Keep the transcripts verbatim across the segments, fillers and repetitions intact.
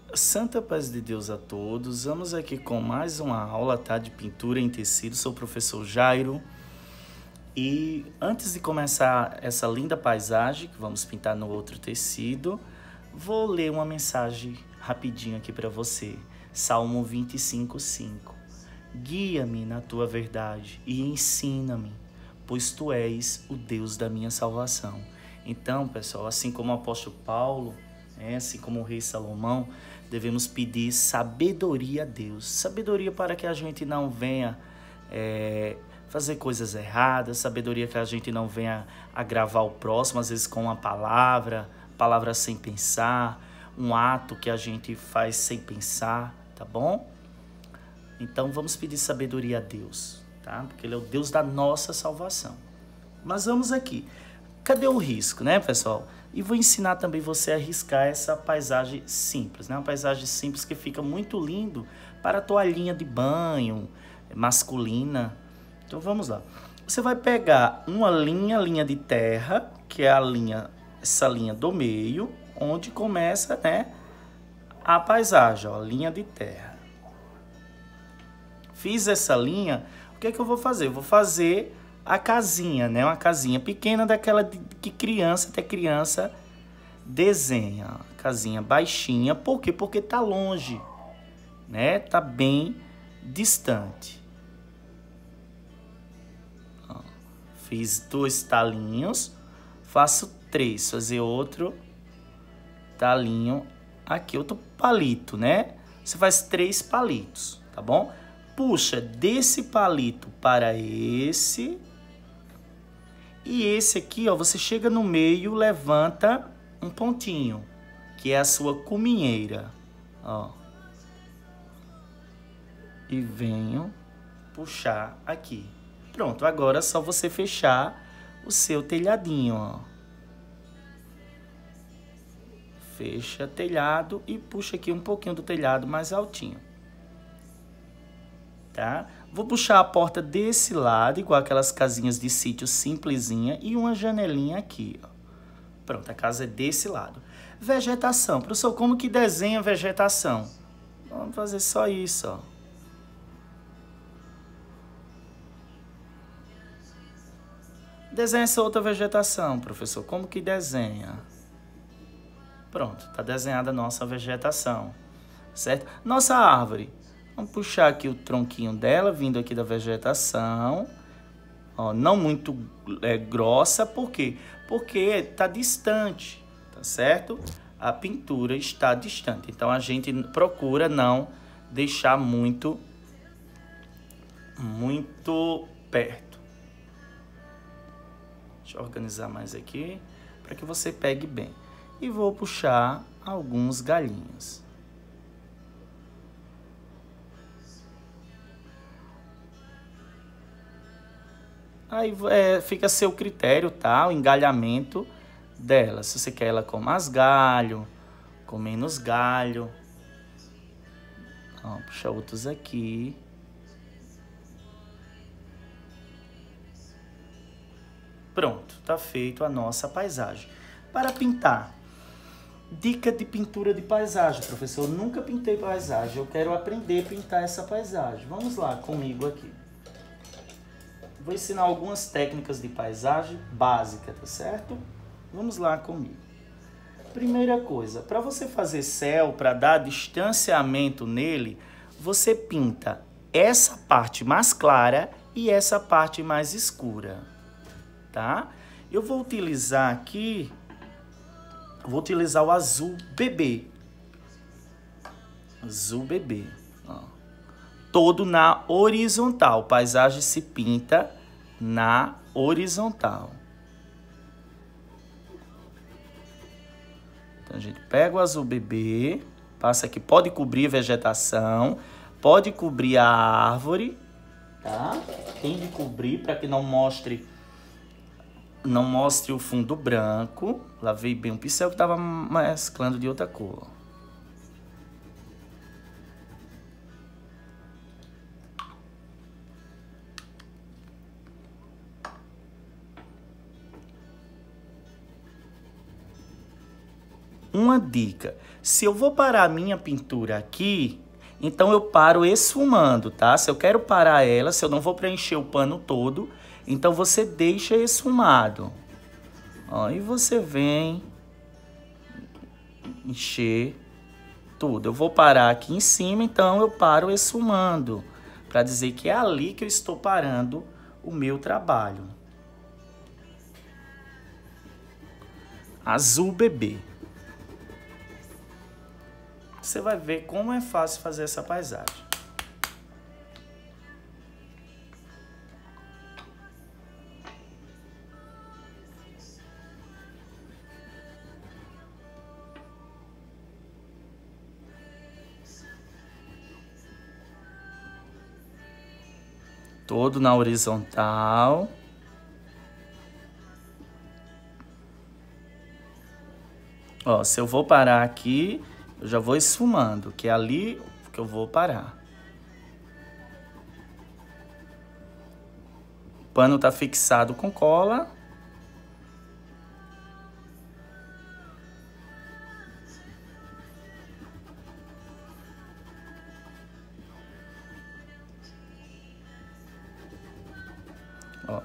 Santa paz de Deus a todos. Vamos aqui com mais uma aula, tá, de pintura em tecido. Sou o professor Jairo. E antes de começar essa linda paisagem que vamos pintar no outro tecido, vou ler uma mensagem rapidinho aqui para você. Salmo vinte e cinco, cinco. Guia-me na tua verdade e ensina-me, pois tu és o Deus da minha salvação. Então, pessoal, assim como o apóstolo Paulo, é, assim como o rei Salomão, devemos pedir sabedoria a Deus. Sabedoria para que a gente não venha é, fazer coisas erradas, sabedoria que a gente não venha agravar o próximo, às vezes com uma palavra, palavra sem pensar, um ato que a gente faz sem pensar, tá bom? Então vamos pedir sabedoria a Deus, tá? Porque Ele é o Deus da nossa salvação. Mas vamos aqui. Cadê o risco, né, pessoal? E vou ensinar também você a riscar essa paisagem simples, né? Uma paisagem simples que fica muito lindo para a toalhinha de banho masculina. Então vamos lá. Você vai pegar uma linha, linha de terra, que é a linha, essa linha do meio, onde começa, né, a paisagem, ó, linha de terra. Fiz essa linha, o que é que eu vou fazer? Eu vou fazer a casinha, né? Uma casinha pequena daquela de, que criança, até criança desenha. Casinha baixinha, por quê? Porque tá longe, né? Tá bem distante. Ó, fiz dois talinhos, faço três, fazer outro talinho aqui, outro palito, né? Você faz três palitos, tá bom? Puxa desse palito para esse. E esse aqui, ó, você chega no meio, levanta um pontinho, que é a sua cuminheira, ó. E venho puxar aqui. Pronto, agora é só você fechar o seu telhadinho, ó. Fecha telhado e puxa aqui um pouquinho do telhado mais altinho. Tá? Vou puxar a porta desse lado, igual aquelas casinhas de sítio simplesinha, e uma janelinha aqui, ó. Pronto, a casa é desse lado. Vegetação. Professor, como que desenha vegetação? Vamos fazer só isso, ó. Desenha essa outra vegetação, professor. Como que desenha? Pronto, tá desenhada a nossa vegetação, certo? Nossa árvore. Vamos puxar aqui o tronquinho dela, vindo aqui da vegetação. Ó, não muito é, grossa, por quê? Porque está distante, tá certo? A pintura está distante. Então, a gente procura não deixar muito, muito perto. Deixa eu organizar mais aqui, para que você pegue bem. E vou puxar alguns galhinhos. Aí é, fica a seu critério, tá? O engalhamento dela. Se você quer ela com mais galho, com menos galho. Ó, puxa outros aqui. Pronto, tá feito a nossa paisagem. Para pintar. Dica de pintura de paisagem, professor. Eu nunca pintei paisagem. Eu quero aprender a pintar essa paisagem. Vamos lá comigo aqui. Vou ensinar algumas técnicas de paisagem básica, tá certo? Vamos lá comigo. Primeira coisa, para você fazer céu, para dar distanciamento nele, você pinta essa parte mais clara e essa parte mais escura, tá? Eu vou utilizar aqui, vou utilizar o azul bebê. Azul bebê, ó. Todo na horizontal. Paisagem se pinta na horizontal. Então, a gente pega o azul bebê, passa aqui, pode cobrir a vegetação, pode cobrir a árvore, tá? Tem de cobrir para que não mostre, não mostre o fundo branco. Lavei bem o pincel que estava mesclando de outra cor. uma dica. Se eu vou parar a minha pintura aqui, então eu paro esfumando, tá? Se eu quero parar ela, se eu não vou preencher o pano todo, então você deixa esfumado. Ó, e você vem encher tudo. Eu vou parar aqui em cima, então eu paro esfumando, para dizer que é ali que eu estou parando o meu trabalho. Azul bebê. Você vai ver como é fácil fazer essa paisagem. Todo na horizontal. Ó, se eu vou parar aqui, eu já vou esfumando, que é ali que eu vou parar. O pano tá fixado com cola. Ó.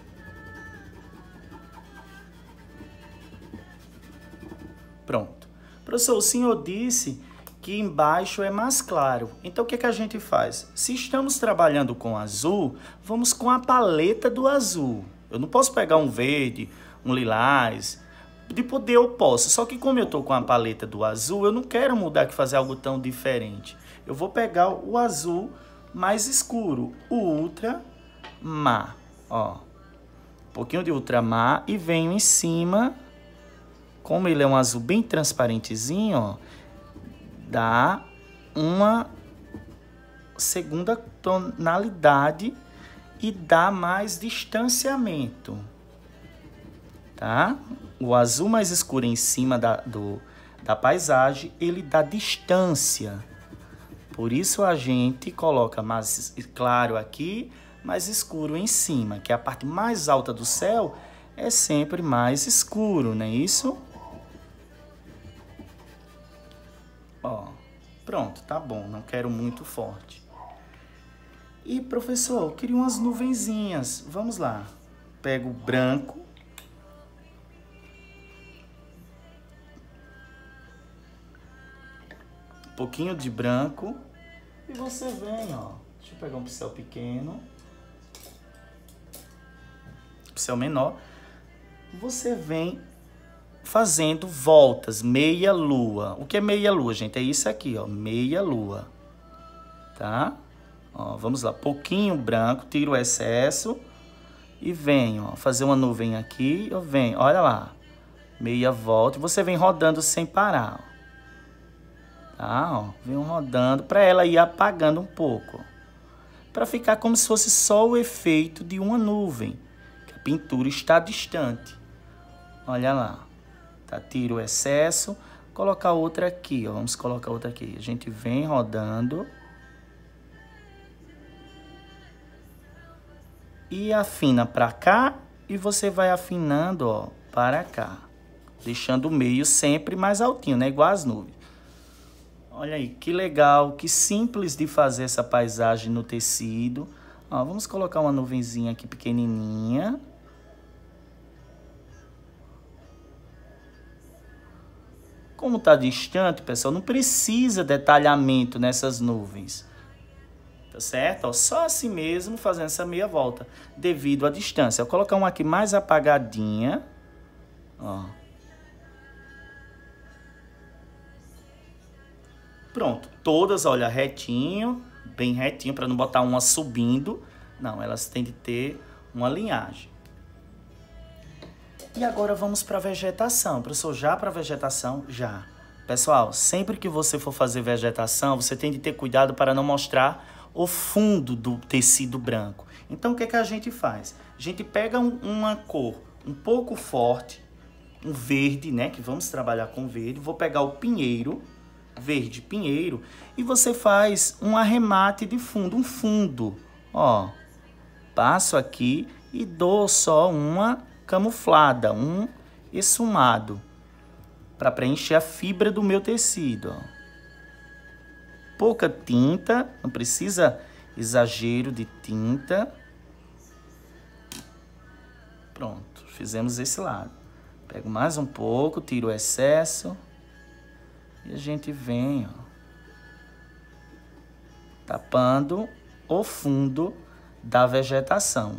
Pronto. Professor, o senhor disse que embaixo é mais claro. Então, o que, que a gente faz? Se estamos trabalhando com azul, vamos com a paleta do azul. Eu não posso pegar um verde, um lilás. De poder eu posso. Só que como eu estou com a paleta do azul, eu não quero mudar aqui, fazer algo tão diferente. Eu vou pegar o azul mais escuro, o ultramar. Ó, um pouquinho de ultramar e venho em cima. Como ele é um azul bem transparentezinho, ó, dá uma segunda tonalidade e dá mais distanciamento, tá? O azul mais escuro em cima da, do, da paisagem, ele dá distância. Por isso a gente coloca mais claro aqui, mais escuro em cima, que a parte mais alta do céu é sempre mais escuro, não é isso? Ó, pronto, tá bom, não quero muito forte. E, professor, eu queria umas nuvenzinhas. Vamos lá. Pego o branco. Um pouquinho de branco. E você vem, ó. Deixa eu pegar um pincel pequeno. Pincel menor. Você vem fazendo voltas, meia lua. O que é meia lua, gente? É isso aqui, ó, meia lua, tá? Ó, vamos lá, pouquinho branco, tiro o excesso e venho, ó, fazer uma nuvem aqui, eu venho, olha lá, meia volta, e você vem rodando sem parar, ó. Tá? Ó, venho rodando para ela ir apagando um pouco, para ficar como se fosse só o efeito de uma nuvem, que a pintura está distante. Olha lá. Tá? Tira o excesso, colocar outra aqui, ó. Vamos colocar outra aqui. A gente vem rodando e afina para cá e você vai afinando, ó, para cá, deixando o meio sempre mais altinho, né? Igual as nuvens. Olha aí, que legal, que simples de fazer essa paisagem no tecido. Ó, vamos colocar uma nuvenzinha aqui pequenininha. Como está distante, pessoal, não precisa detalhamento nessas nuvens. Tá certo? Ó, só assim mesmo, fazendo essa meia volta, devido à distância. Eu vou colocar uma aqui mais apagadinha. Ó. Pronto. Todas, olha, retinho, bem retinho, para não botar uma subindo. Não, elas têm de ter uma linhagem. E agora vamos para a vegetação. Professor, já para a vegetação? Já. Pessoal, sempre que você for fazer vegetação, você tem de ter cuidado para não mostrar o fundo do tecido branco. Então, o que, que a gente faz? A gente pega um, uma cor um pouco forte, um verde, né? Que vamos trabalhar com verde. Vou pegar o pinheiro, verde pinheiro, e você faz um arremate de fundo, um fundo. Ó, passo aqui e dou só uma camuflada, um esfumado. para preencher a fibra do meu tecido, ó. Pouca tinta, não precisa exagero de tinta. Pronto, fizemos esse lado. Pego mais um pouco, tiro o excesso e a gente vem, ó, tapando o fundo da vegetação.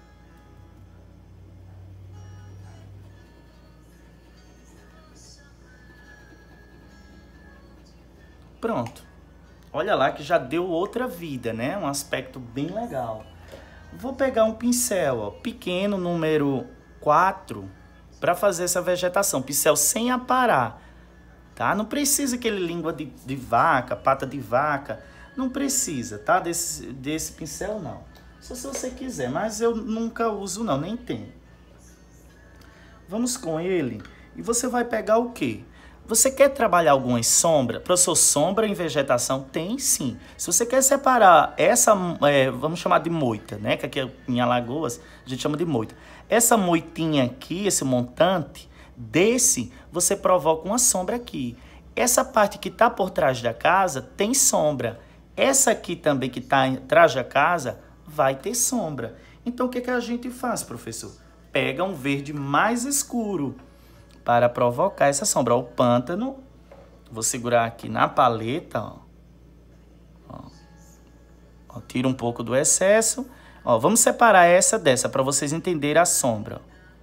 Pronto. Olha lá que já deu outra vida, né? Um aspecto bem legal. Vou pegar um pincel, ó, pequeno, número quatro, para fazer essa vegetação. Pincel sem aparar, tá? Não precisa aquele língua de, de vaca, pata de vaca. Não precisa, tá? Desse, desse pincel, não. Só se você quiser, mas eu nunca uso, não, nem tenho. Vamos com ele e você vai pegar o quê? Você quer trabalhar algumas sombras? Professor, sombra em vegetação? Tem sim. Se você quer separar essa, é, vamos chamar de moita, né? Que aqui em Alagoas a gente chama de moita. Essa moitinha aqui, esse montante, desse você provoca uma sombra aqui. Essa parte que está por trás da casa tem sombra. Essa aqui também que está atrás da casa vai ter sombra. Então o que, que a gente faz, professor? Pega um verde mais escuro para provocar essa sombra. O pântano, vou segurar aqui na paleta, ó. Ó. Ó, tira um pouco do excesso. Ó, vamos separar essa dessa para vocês entenderem a sombra.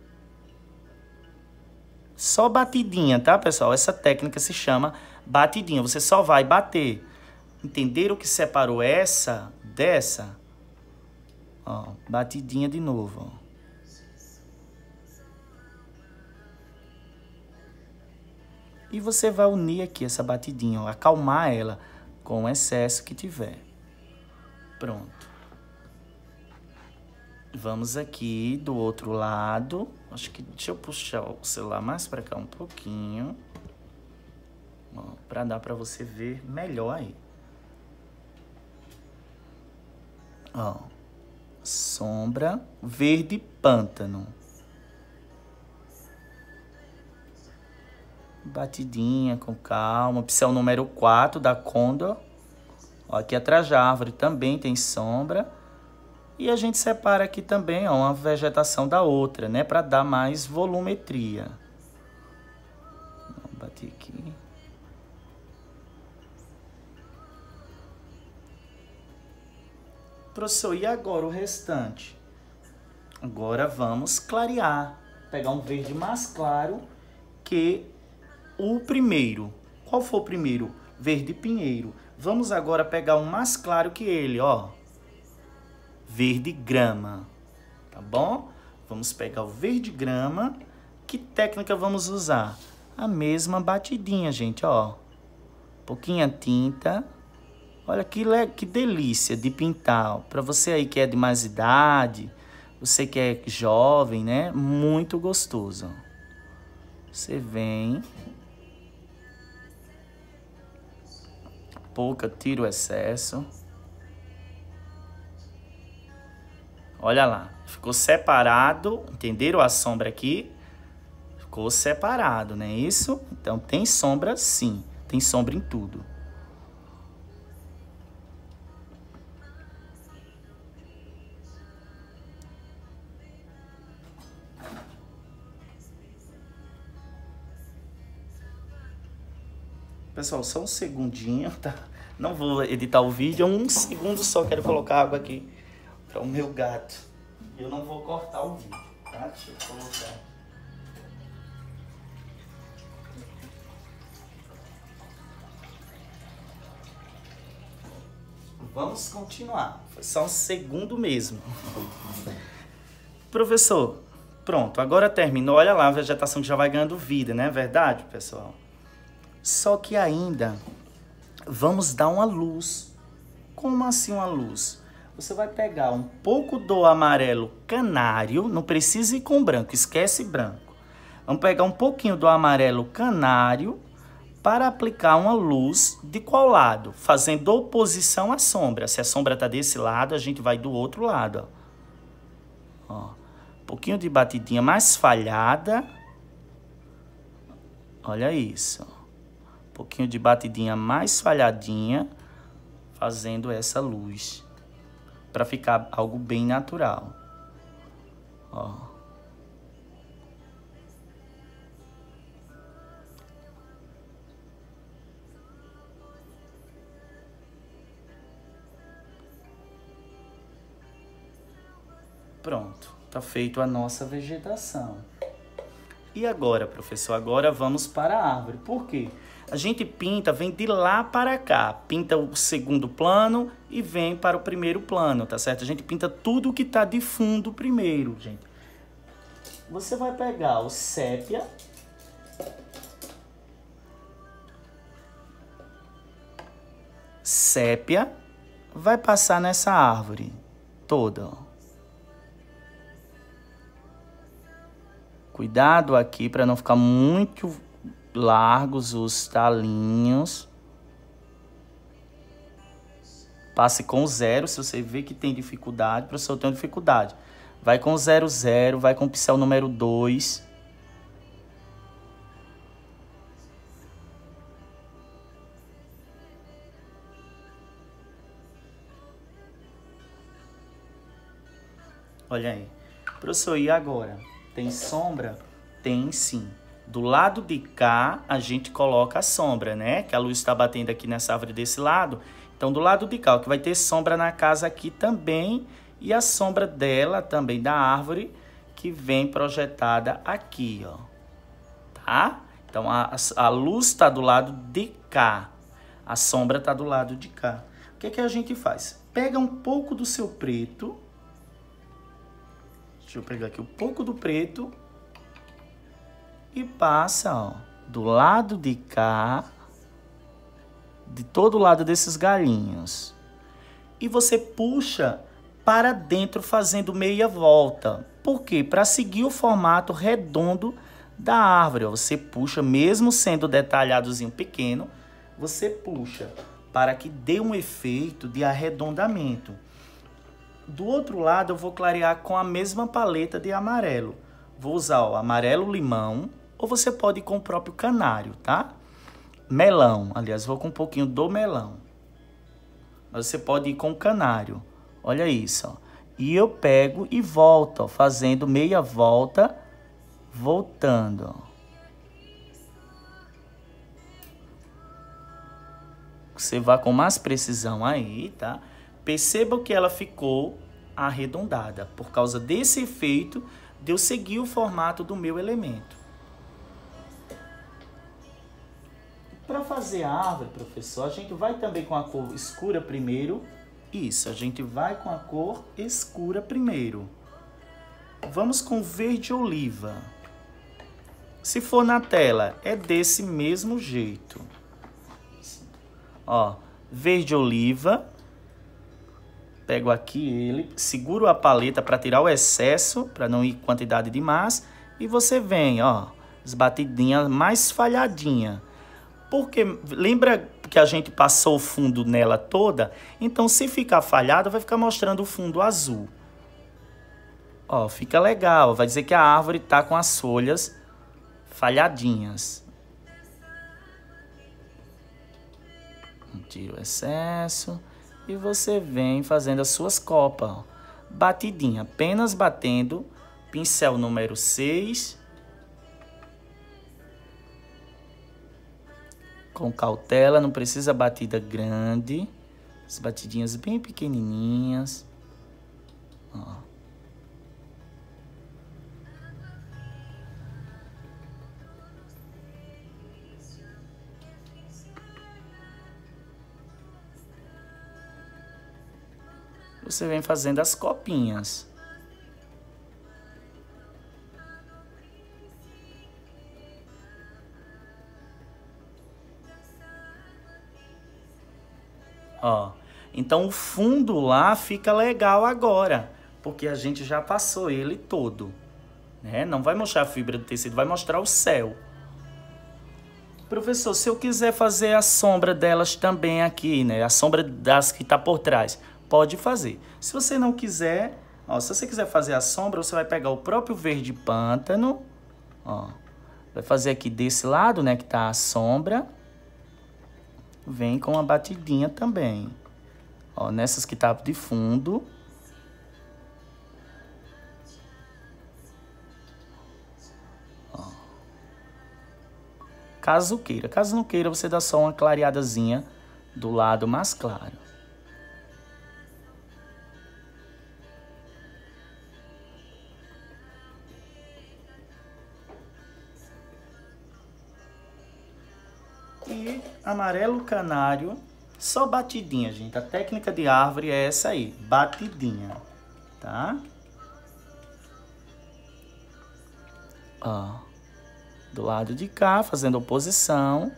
Só batidinha, tá, pessoal? Essa técnica se chama batidinha. Você só vai bater. Entenderam que separou essa dessa? Ó, batidinha de novo, ó. E você vai unir aqui essa batidinha, ó, acalmar ela com o excesso que tiver. Pronto. Vamos aqui do outro lado. Acho que deixa eu puxar o celular mais para cá um pouquinho, para dar para você ver melhor aí. Ó, sombra verde pântano. Batidinha, com calma. Pincel número quatro da Condor. Ó, aqui atrás da árvore também tem sombra. E a gente separa aqui também, ó, uma vegetação da outra, né? Para dar mais volumetria. Vou bater aqui. Professor, e agora o restante? Agora vamos clarear. Pegar um verde mais claro que o primeiro. Qual foi o primeiro? Verde pinheiro. Vamos agora pegar um mais claro que ele, ó. Verde grama. Tá bom? Vamos pegar o verde grama. Que técnica vamos usar? A mesma batidinha, gente, ó. Pouquinha tinta. Olha que, que delícia de pintar. Para você aí que é de mais idade, você que é jovem, né? Muito gostoso. Você vem. Pouca, tira o excesso. Olha lá, ficou separado, entenderam a sombra aqui? Ficou separado, não é isso? Então tem sombra sim, tem sombra em tudo. Pessoal, só um segundinho, tá? Não vou editar o vídeo, um segundo só, quero colocar água aqui para o meu gato. Eu não vou cortar o vídeo, tá? Deixa eu colocar. Vamos continuar. Foi só um segundo mesmo. Professor, pronto, agora terminou. Olha lá, a vegetação que já vai ganhando vida, não é verdade, pessoal? Só que ainda vamos dar uma luz. Como assim uma luz? Você vai pegar um pouco do amarelo canário, não precisa ir com branco, esquece branco. Vamos pegar um pouquinho do amarelo canário para aplicar uma luz de qual lado? Fazendo oposição à sombra. Se a sombra está desse lado, a gente vai do outro lado. Ó. Ó, um pouquinho de batidinha mais falhada. Ó. Olha isso. Um pouquinho de batidinha mais falhadinha, fazendo essa luz, para ficar algo bem natural. Ó. Pronto, tá feito a nossa vegetação. E agora, professor? Agora vamos para a árvore. Por quê? A gente pinta, vem de lá para cá. Pinta o segundo plano e vem para o primeiro plano, tá certo? A gente pinta tudo que tá de fundo primeiro, gente. Você vai pegar o sépia. Sépia. Vai passar nessa árvore toda, ó. Cuidado aqui para não ficar muito largos os talinhos. Passe com zero, se você vê que tem dificuldade. Professor, eu tenho dificuldade. Vai com zero, zero, vai com o pincel número dois. Olha aí. Professor, e agora? Tem sombra? Tem sim. Do lado de cá, a gente coloca a sombra, né? Que a luz está batendo aqui nessa árvore desse lado. Então, do lado de cá, o que vai ter sombra na casa aqui também. E a sombra dela, também da árvore, que vem projetada aqui, ó. Tá? Então, a, a luz está do lado de cá. A sombra está do lado de cá. O que é que a gente faz? Pega um pouco do seu preto. Deixa eu pegar aqui um pouco do preto e passa, ó, do lado de cá, de todo lado desses galhinhos. E você puxa para dentro fazendo meia volta. Por quê? Para seguir o formato redondo da árvore. Ó, você puxa, mesmo sendo detalhadozinho pequeno, você puxa para que dê um efeito de arredondamento. Do outro lado, eu vou clarear com a mesma paleta de amarelo. Vou usar o amarelo limão, ou você pode ir com o próprio canário, tá? Melão, aliás, vou com um pouquinho do melão. Mas você pode ir com o canário. Olha isso, ó. E eu pego e volto, ó, fazendo meia volta, voltando, ó. Você vai com mais precisão aí, tá? Perceba que ela ficou arredondada por causa desse efeito de eu seguir o formato do meu elemento. Para fazer a árvore, professor, a gente vai também com a cor escura primeiro. Isso, a gente vai com a cor escura primeiro. Vamos com verde oliva. Se for na tela, é desse mesmo jeito. Ó, verde oliva. Pego aqui ele, seguro a paleta para tirar o excesso, para não ir quantidade demais. E você vem, ó, as batidinhas mais falhadinha. Porque lembra que a gente passou o fundo nela toda? Então, se ficar falhado, vai ficar mostrando o fundo azul. Ó, fica legal. Vai dizer que a árvore tá com as folhas falhadinhas. Tira o excesso. E você vem fazendo as suas copas, ó. Batidinha, apenas batendo, pincel número seis. Com cautela, não precisa batida grande. As batidinhas bem pequenininhas. Ó. Você vem fazendo as copinhas. Ó, então o fundo lá fica legal agora, porque a gente já passou ele todo, né? Não vai mostrar a fibra do tecido, vai mostrar o céu. Professor, se eu quiser fazer a sombra delas também aqui, né? A sombra das que tá por trás, pode fazer. Se você não quiser, ó, se você quiser fazer a sombra, você vai pegar o próprio verde pântano, ó, Vai fazer aqui desse lado, né, que tá a sombra. Vem com uma batidinha também. Ó, nessas que tá de fundo. Ó. Caso queira. Caso não queira, você dá só uma clareadazinha do lado mais claro. E amarelo canário, só batidinha, gente. A técnica de árvore é essa aí, batidinha, tá? Ó, do lado de cá, fazendo oposição.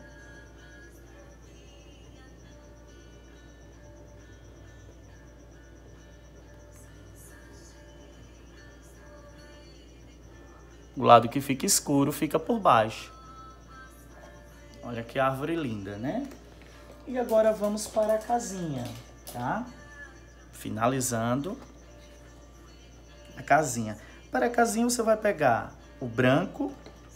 O lado que fica escuro fica por baixo. Olha que árvore linda, né? E agora vamos para a casinha, tá? Finalizando a casinha. Para a casinha você vai pegar o branco.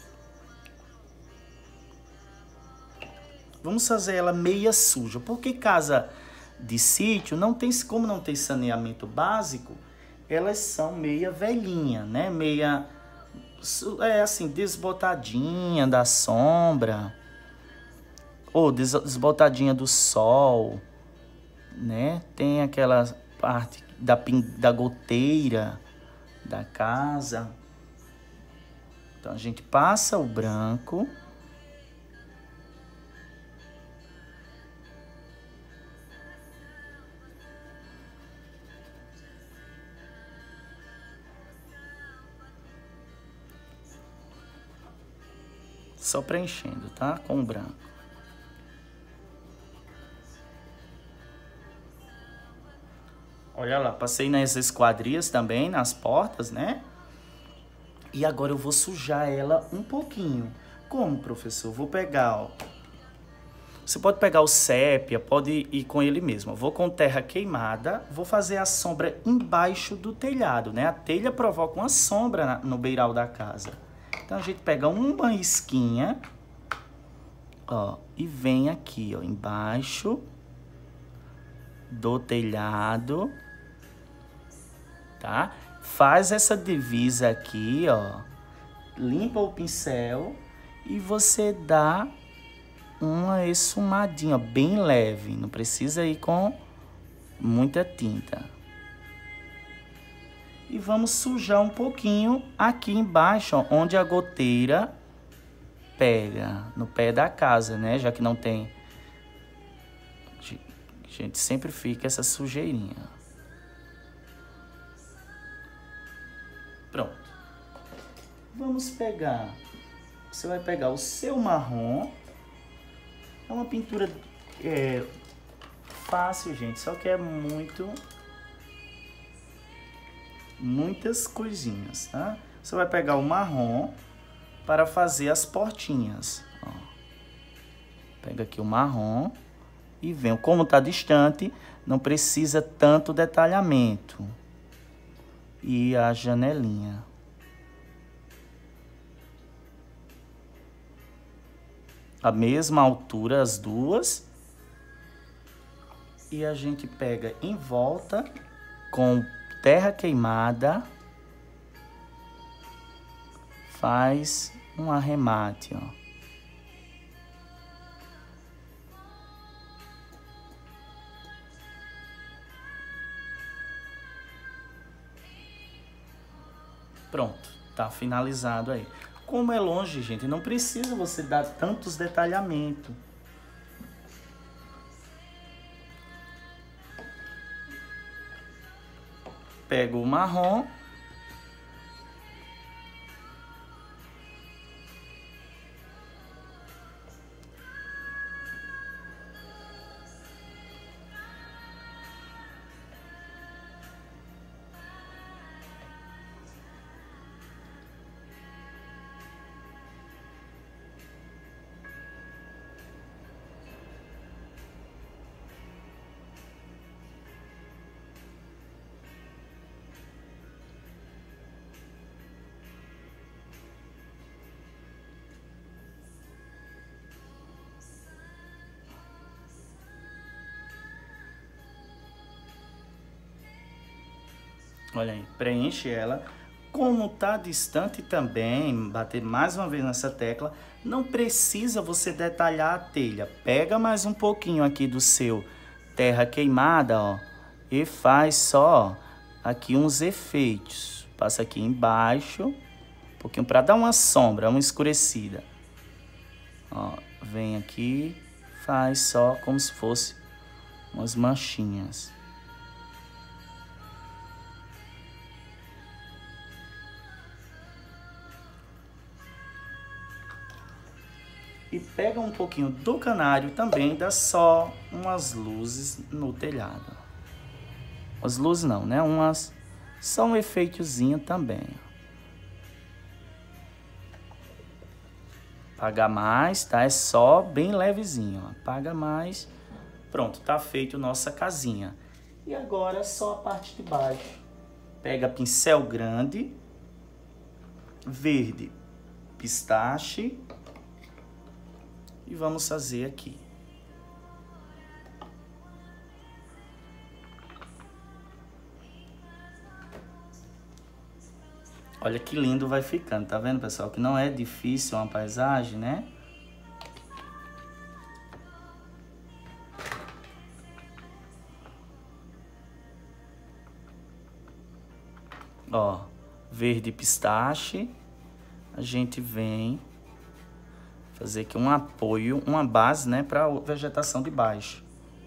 Vamos fazer ela meia suja, porque casa de sítio não tem, como não tem saneamento básico, elas são meia velhinha, né? Meia, é assim, desbotadinha da sombra. Ou desbotadinha do sol, né? Tem aquela parte da, da goteira da casa. Então, a gente passa o branco. Só preenchendo, tá? Com o branco. Olha lá, passei nas esquadrias também, nas portas, né? E agora eu vou sujar ela um pouquinho. Como, professor? Vou pegar, ó. Você pode pegar o sépia, pode ir com ele mesmo. Eu vou com terra queimada, vou fazer a sombra embaixo do telhado, né? A telha provoca uma sombra no beiral da casa. Então a gente pega uma isquinha, ó, e vem aqui, ó, embaixo do telhado. Tá? Faz essa divisa aqui, ó. Limpa o pincel e você dá uma esfumadinha, bem leve. Não precisa ir com muita tinta. E vamos sujar um pouquinho aqui embaixo, ó, onde a goteira pega no pé da casa, né? Já que não tem... A gente sempre fica essa sujeirinha. Pronto. Vamos pegar, você vai pegar o seu marrom. É uma pintura é, fácil, gente, só que é muito, muitas coisinhas, tá? Você vai pegar o marrom para fazer as portinhas. Ó. Pega aqui o marrom e vem. Como tá distante, não precisa tanto detalhamento. E a janelinha. A mesma altura as duas. E a gente pega em volta com terra queimada. Faz um arremate, ó. Pronto, tá finalizado aí. Como é longe, gente, não precisa você dar tantos detalhamentos. Pego o marrom. Olha aí, preenche ela. Como tá distante também, bater mais uma vez nessa tecla, não precisa você detalhar a telha. Pega mais um pouquinho aqui do seu terra queimada, ó, e faz só aqui uns efeitos. Passa aqui embaixo, um pouquinho para dar uma sombra, uma escurecida. Ó, vem aqui, faz só como se fosse umas manchinhas. E pega um pouquinho do canário também, dá só umas luzes no telhado. As luzes não, né? Umas, só um efeitozinho também. Apaga mais, tá? É só bem levezinho, ó. Apaga mais. Pronto, tá feito nossa casinha. E agora só a parte de baixo. Pega pincel grande, verde, pistache. E vamos fazer aqui. Olha que lindo vai ficando, tá vendo, pessoal? Que não é difícil uma paisagem, né? Ó, verde pistache. A gente vem fazer aqui um apoio, uma base, né, para a vegetação de baixo.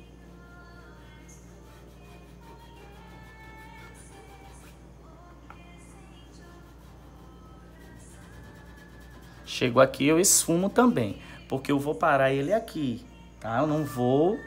Chego aqui, eu esfumo também, porque eu vou parar ele aqui, tá? Eu não vou...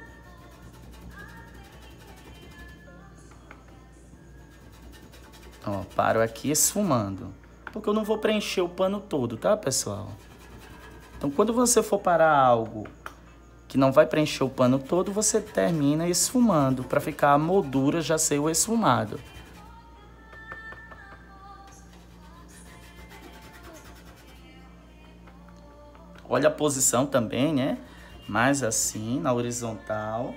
Ó, paro aqui esfumando, porque eu não vou preencher o pano todo, tá, pessoal? Então, quando você for parar algo que não vai preencher o pano todo, você termina esfumando, para ficar a moldura já ser o esfumado. Olha a posição também, né? Mais assim, na horizontal.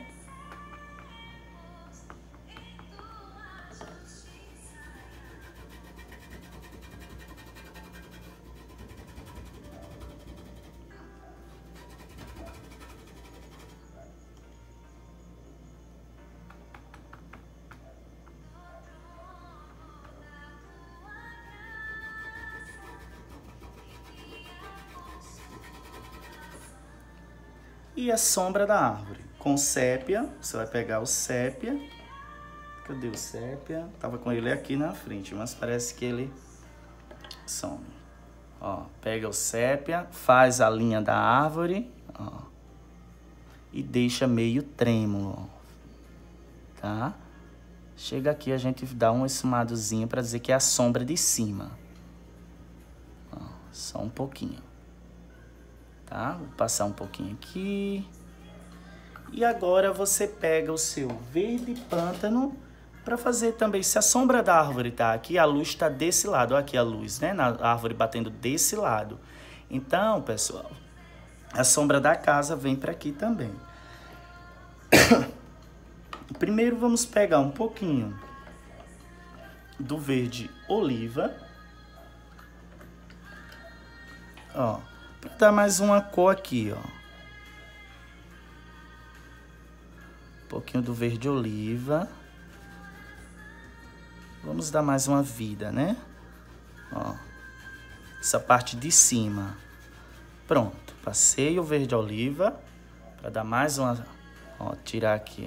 E a sombra da árvore, com sépia, você vai pegar o sépia. Cadê o sépia? Tava com ele aqui na frente, mas parece que ele some. Ó, pega o sépia, faz a linha da árvore, ó, e deixa meio trêmulo, ó, tá? Chega aqui, a gente dá um esfumadozinho para dizer que é a sombra de cima. Ó, só um pouquinho. Tá? Vou passar um pouquinho aqui. E agora você pega o seu verde pântano para fazer também. Se a sombra da árvore tá aqui, a luz está desse lado. Olha aqui a luz, né? Na árvore batendo desse lado. Então, pessoal, a sombra da casa vem para aqui também. Primeiro vamos pegar um pouquinho do verde oliva. Ó. Para dar mais uma cor aqui, ó. Um pouquinho do verde oliva. Vamos dar mais uma vida, né? Ó. Essa parte de cima. Pronto. Passei o verde oliva. Para dar mais uma... Ó, tirar aqui.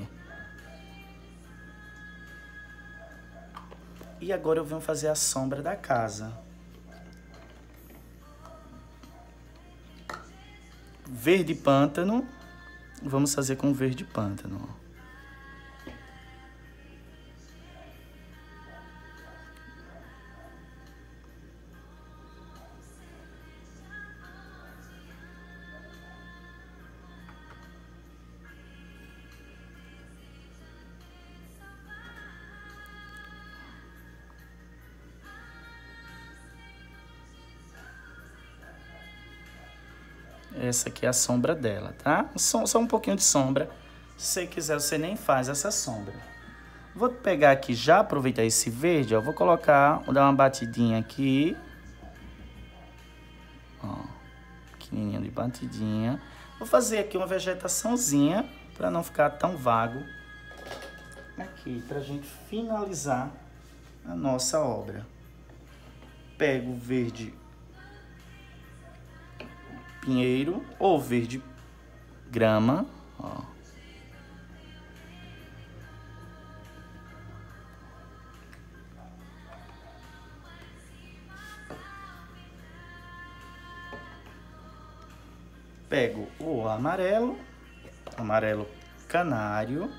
E agora eu venho fazer a sombra da casa. Verde pântano, vamos fazer com verde pântano. Essa aqui é a sombra dela, tá? Só, só um pouquinho de sombra. Se você quiser, você nem faz essa sombra. Vou pegar aqui, já aproveitar esse verde, ó, vou colocar, vou dar uma batidinha aqui. Ó, pequenininha de batidinha. Vou fazer aqui uma vegetaçãozinha, para não ficar tão vago. Aqui, pra gente finalizar a nossa obra. Pego o verde pinheiro ou verde grama, ó. Pego o amarelo, amarelo canário.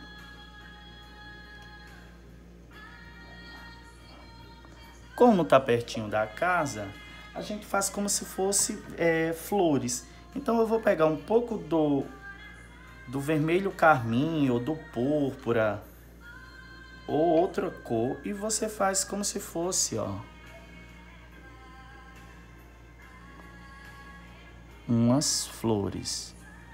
Como tá pertinho da casa, a gente faz como se fosse é, flores. Então eu vou pegar um pouco do, do vermelho carmim ou do púrpura ou outra cor e você faz como se fosse, ó, umas flores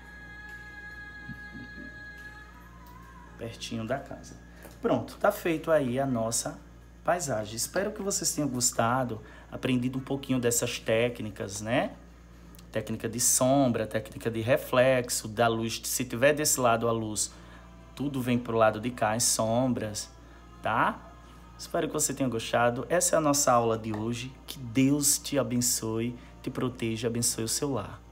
pertinho da casa. Pronto, tá feito aí a nossa paisagem. Espero que vocês tenham gostado, aprendido um pouquinho dessas técnicas, né? Técnica de sombra, técnica de reflexo, da luz. Se tiver desse lado a luz, tudo vem pro lado de cá, as sombras, tá? Espero que você tenha gostado. Essa é a nossa aula de hoje. Que Deus te abençoe, te proteja, abençoe o seu lar.